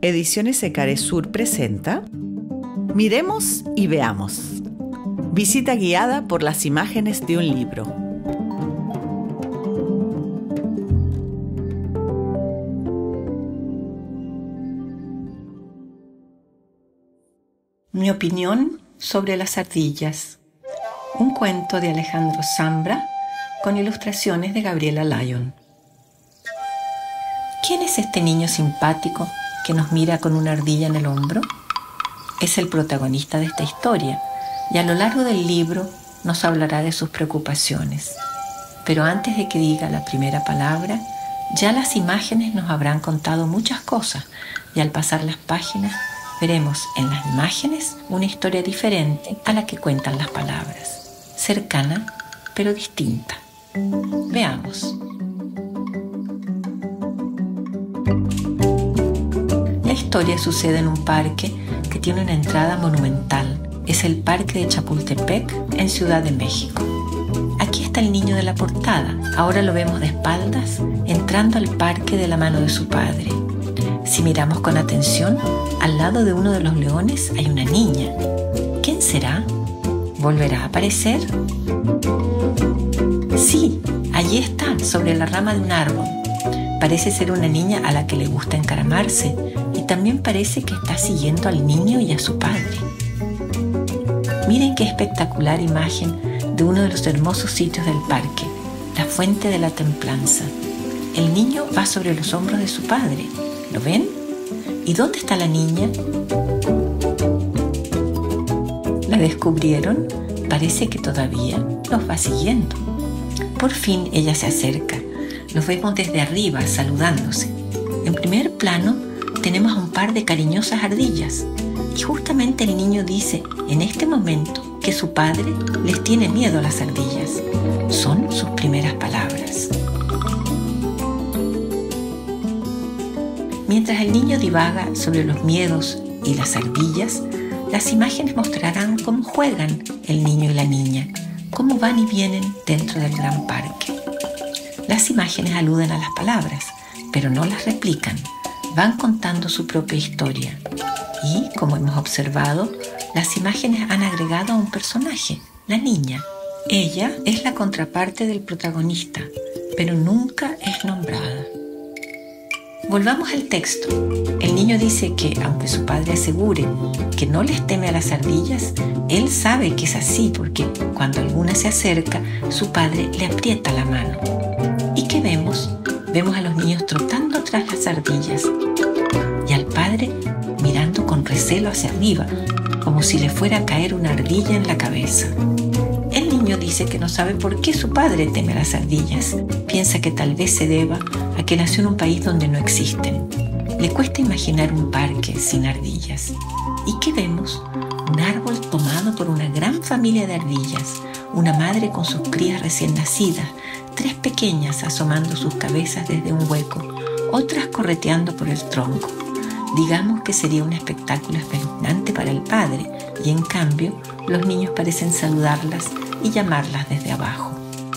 Ediciones Ecaresur presenta Miremos y veamos. Visita guiada por las imágenes de un libro. Mi opinión sobre las ardillas. Un cuento de Alejandro Zambra con ilustraciones de Gabriela Lyon. ¿Quién es este niño simpático que nos mira con una ardilla en el hombro? Es el protagonista de esta historia y a lo largo del libro nos hablará de sus preocupaciones. Pero antes de que diga la primera palabra, ya las imágenes nos habrán contado muchas cosas y al pasar las páginas veremos en las imágenes una historia diferente a la que cuentan las palabras, cercana pero distinta. Veamos. La historia sucede en un parque que tiene una entrada monumental. Es el Parque de Chapultepec en Ciudad de México. Aquí está el niño de la portada. Ahora lo vemos de espaldas, entrando al parque de la mano de su padre. Si miramos con atención, al lado de uno de los leones hay una niña. ¿Quién será? ¿Volverá a aparecer? Sí, allí está, sobre la rama de un árbol. Parece ser una niña a la que le gusta encaramarse y también parece que está siguiendo al niño y a su padre. Miren qué espectacular imagen de uno de los hermosos sitios del parque, la Fuente de la Templanza. El niño va sobre los hombros de su padre. ¿Lo ven? ¿Y dónde está la niña? ¿La descubrieron? Parece que todavía los va siguiendo. Por fin ella se acerca. Los vemos desde arriba, saludándose. En primer plano tenemos a un par de cariñosas ardillas. Y justamente el niño dice en este momento que su padre les tiene miedo a las ardillas. Son sus primeras palabras. Mientras el niño divaga sobre los miedos y las ardillas, las imágenes mostrarán cómo juegan el niño y la niña, cómo van y vienen dentro del gran parque. Las imágenes aluden a las palabras, pero no las replican, van contando su propia historia. Y, como hemos observado, las imágenes han agregado a un personaje, la niña. Ella es la contraparte del protagonista, pero nunca es nombrada. Volvamos al texto. El niño dice que, aunque su padre asegure que no les teme a las ardillas, él sabe que es así porque cuando alguna se acerca, su padre le aprieta la mano. ¿Y qué vemos? Vemos a los niños trotando tras las ardillas y al padre mirando con recelo hacia arriba, como si le fuera a caer una ardilla en la cabeza. El niño dice que no sabe por qué su padre teme a las ardillas. Piensa que tal vez se deba a que nació en un país donde no existen. Le cuesta imaginar un parque sin ardillas. ¿Y qué vemos? Un árbol tomado por una gran familia de ardillas, una madre con sus crías recién nacidas, tres pequeñas asomando sus cabezas desde un hueco, otras correteando por el tronco. Digamos que sería un espectáculo espeluznante para el padre y en cambio los niños parecen saludarlas y llamarlas desde abajo.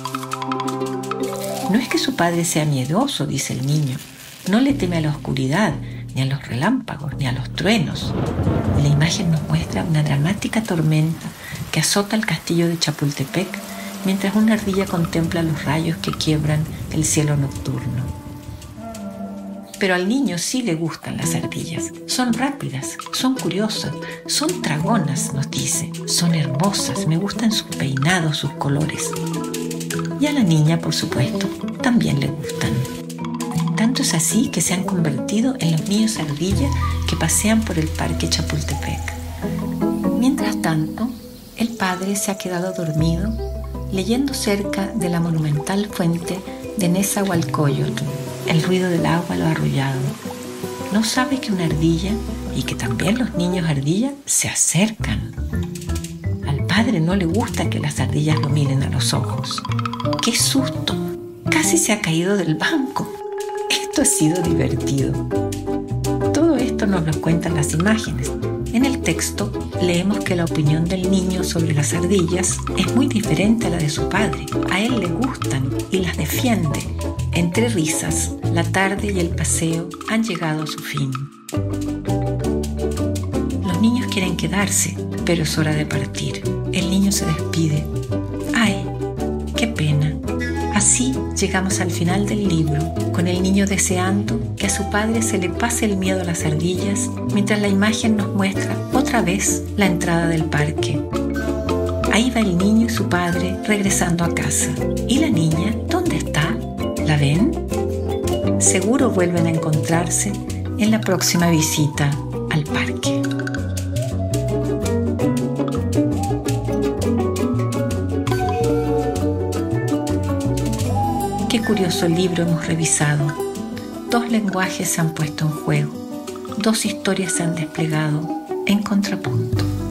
No es que su padre sea miedoso, dice el niño. No le teme a la oscuridad, ni a los relámpagos, ni a los truenos. La imagen nos muestra una dramática tormenta que azota el castillo de Chapultepec mientras una ardilla contempla los rayos que quiebran el cielo nocturno. Pero al niño sí le gustan las ardillas. Son rápidas, son curiosas, son tragonas, nos dice. Son hermosas, me gustan sus peinados, sus colores. Y a la niña, por supuesto, también le gustan. Tanto es así que se han convertido en los niños ardilla que pasean por el Parque Chapultepec. Mientras tanto, el padre se ha quedado dormido leyendo cerca de la monumental fuente de Nezahualcóyotl. El ruido del agua lo ha arrullado. No sabe que una ardilla y que también los niños ardilla se acercan. Al padre no le gusta que las ardillas lo miren a los ojos. ¡Qué susto! Casi se ha caído del banco. Esto ha sido divertido. Todo esto nos lo cuentan las imágenes. En el texto leemos que la opinión del niño sobre las ardillas es muy diferente a la de su padre. A él le gustan y las defiende. Entre risas, la tarde y el paseo han llegado a su fin. Los niños quieren quedarse, pero es hora de partir. El niño se despide. ¡Ay, qué pena! Así llegamos al final del libro, con el niño deseando que a su padre se le pase el miedo a las ardillas, mientras la imagen nos muestra otra vez la entrada del parque. Ahí va el niño y su padre regresando a casa. ¿Y la niña? ¿Dónde está? ¿La ven? Seguro vuelven a encontrarse en la próxima visita al parque. Qué curioso libro hemos revisado. 2 lenguajes se han puesto en juego. 2 historias se han desplegado en contrapunto.